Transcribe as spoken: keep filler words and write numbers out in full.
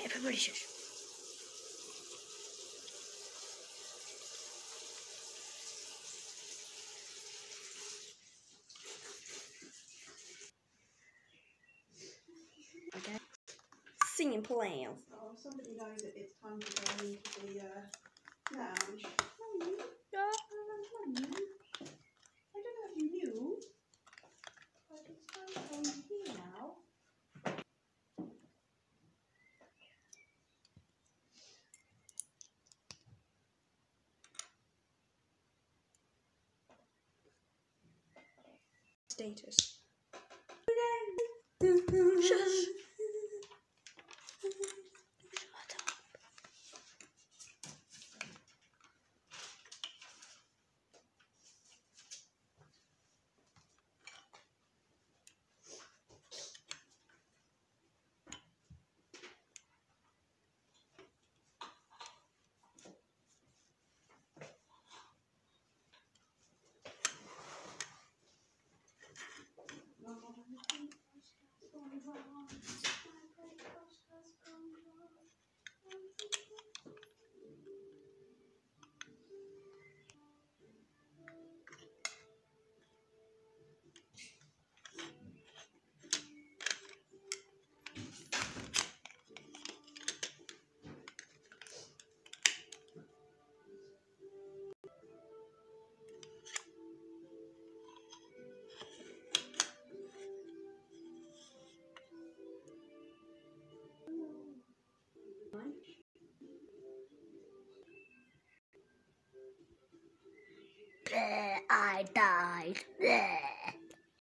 everybody shush. Okay. Singing plans. Oh, somebody knows that it's time to go into the uh, lounge. Oh, you? Yeah. I don't know if you knew, but it's time to go in here now. Status. Shush. Shut up. I died.